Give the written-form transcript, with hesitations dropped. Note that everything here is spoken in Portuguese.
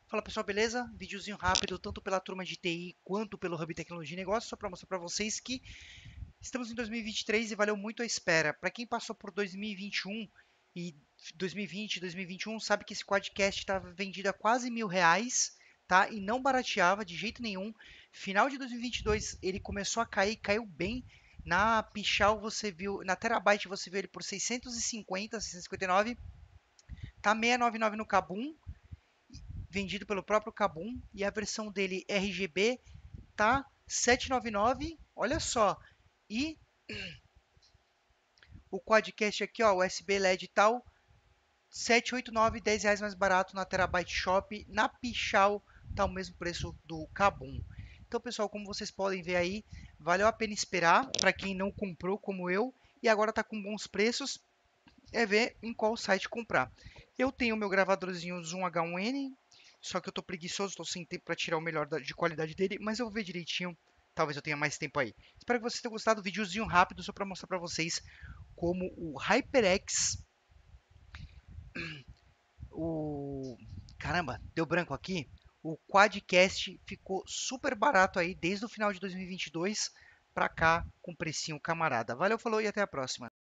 Fala pessoal, beleza? Videozinho rápido, tanto pela turma de TI quanto pelo Hub Tecnologia e Negócios, só para mostrar para vocês que estamos em 2023 e valeu muito a espera. Para quem passou por 2021 e 2020, 2021, sabe que esse quadcast estava vendido a quase R$ 1.000, tá? E não barateava de jeito nenhum. Final de 2022 ele começou a cair, caiu bem. Na Pichau você viu, na Terabyte você viu ele por 650, 659, tá 699 no Kabum, vendido pelo próprio Kabum, e a versão dele RGB tá 799, olha só. E o quadcast aqui, ó, USB LED e tal, 789, R$ 10 mais barato na Terabyte Shop, na Pichau tá o mesmo preço do Kabum. Então, pessoal, como vocês podem ver aí, valeu a pena esperar para quem não comprou como eu e agora tá com bons preços, é ver em qual site comprar. Eu tenho meu gravadorzinho Zoom H1N, só que eu tô preguiçoso, tô sem tempo para tirar o melhor de qualidade dele, mas eu vou ver direitinho. Talvez eu tenha mais tempo aí. Espero que vocês tenham gostado. Videozinho rápido só para mostrar para vocês como o HyperX, o caramba, deu branco aqui. O Quadcast ficou super barato aí desde o final de 2022 para cá com precinho camarada. Valeu, falou e até a próxima.